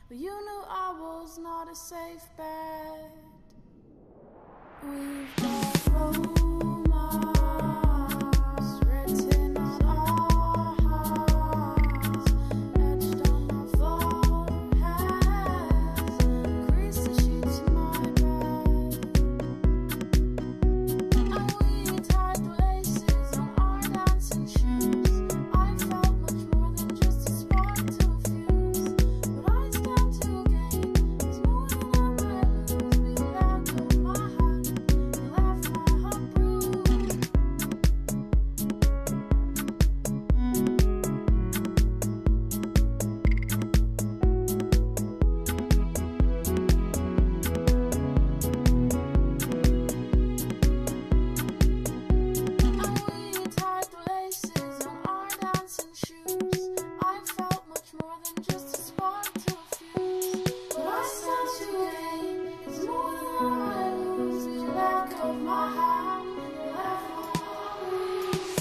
but you knew I was not a safe bet. We've got romance written on our hearts, etched on our foreheads, creased the sheets in my bed. And we tied the laces on our dancing shoes. I felt much more than just a spark to fuse, but I stand to gain. It's more than I might lose. We let go of my hand, you left my heart bruised. And we tied the laces on our dancing shoes. I felt much more than just a spark to fuse, but I stand to gain. It's more than I might lose. You let go of my hand, you left my heart bruised.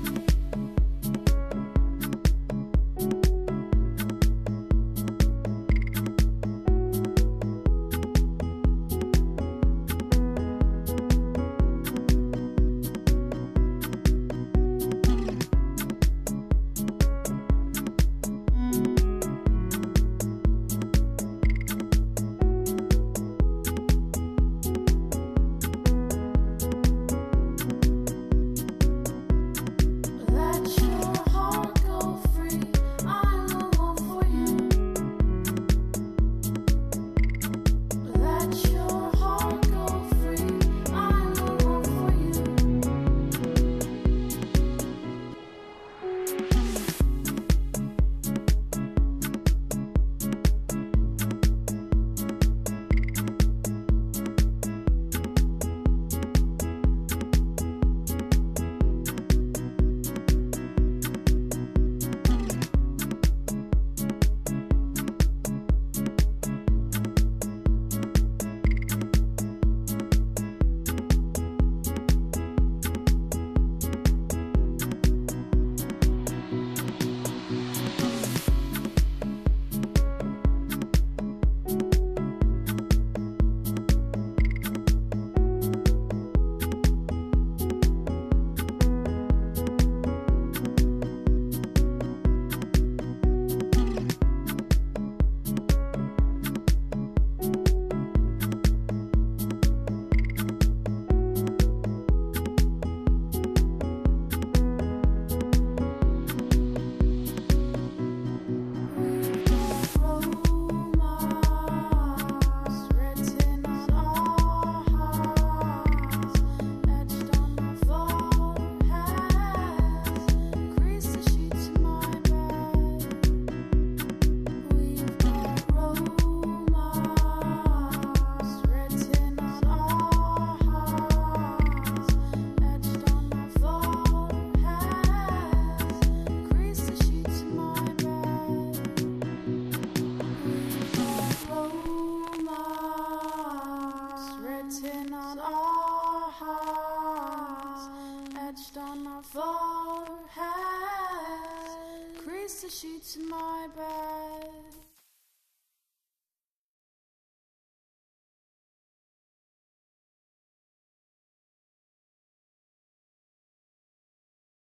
Let your heart go free. I'm the one for you. Let your heart go free. I'm the one for you. We've got romance written on our hearts, etched on our foreheads, creased the sheets in my bed. We've got romance written on our hearts, etched on our foreheads, creased the sheets in my bed. Romance written on our hearts, etched on our foreheads, creased the sheets in my bed.